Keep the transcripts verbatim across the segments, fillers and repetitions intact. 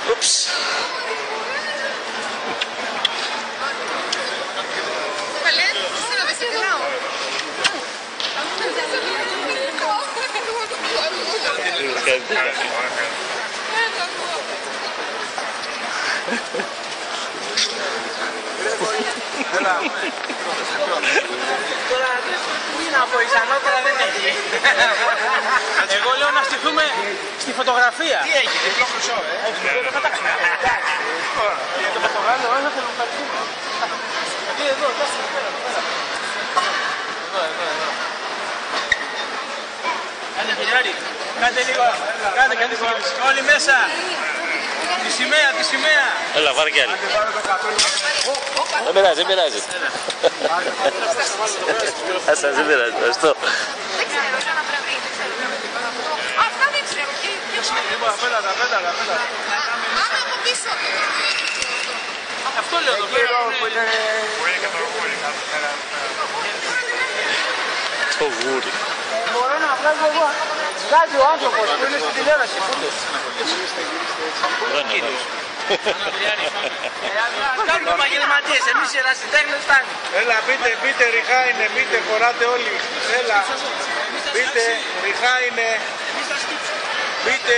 Ούψ. Τώρα τι να πω, η Σανότερα δεν έχει. Εγώ λέω να στηθούμε στη φωτογραφία. Τι έχει, διπλό χρυσό, ε. Δεν θα τα ξέρω. Για το φωτογράφιο, δεν θέλω να παρθούμε. Τι εδώ, κάτσε εδώ πέρα. Εδώ, εδώ, εδώ. Κάντε χιλιάρι. Κάντε λίγο. Κάντε, κάντε συγκεκριμένοι. Όλοι μέσα. Τη σημαία, τη σημαία. Έλα, πάρε κι άλλη. Δεν πειράζει, δεν πειράζει. Άσα, δεν πειράζει, ευχαριστώ. Δεν ξέρω, σαν να πρέπει. Αυτά δεν ξέρω. Λοιπόν, πέτατα, πέτατα, πέτατα. Άμα από πίσω. Αυτό λέω το πέρα. Το γούρι. Μπορώ να βγάζω εγώ. Βγάζει ο άνθρωπος που είναι στην τηλεόραση. Δεν είναι. Κάνουμε επαγγελματίες, εμείς οι ερασιτέχνες φτάνει. Έλα, πείτε, πείτε, ριχά είναι, πείτε, χωράτε όλοι. Έλα, πείτε, ριχά είναι. Πείτε.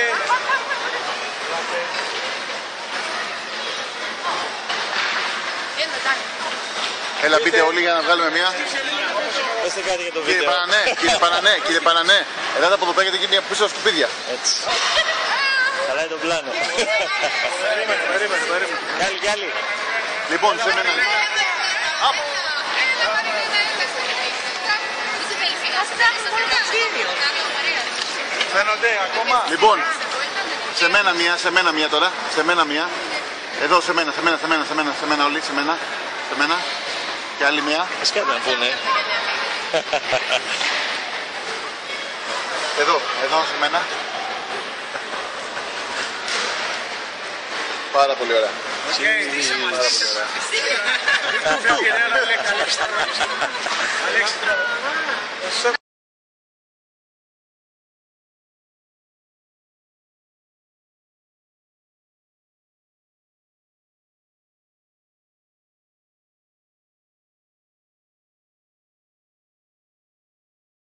Έλα, πείτε όλοι για να βγάλουμε μία. Πέστε κάτι για το Κύριε βίντεο. Παρανέ, κύριε Παρανέ, κύριε Παρανέ. Ελάτε από εδώ πέρα γιατί είναι πίσω στα σκουπίδια. Έτσι. Καλά είναι το πλάνο. Περίμενε, περίμενε, περίμενε. Κι άλλη, κι άλλη. Λοιπόν, σε μένα. Φαίνονται ακόμα. Λοιπόν, σε μένα μία, σε μένα μία τώρα. Σε μένα μία. Εδώ, σε μένα, σε μένα, σε μένα, σε μένα, σε μένα όλοι, σε μένα. Σε μένα. Και άλλη μία. Ας κάτι να πούνε. Εδώ, εδώ, σε μένα. Πάρα πολύ ωραία. Πάρα πολύ ωραία.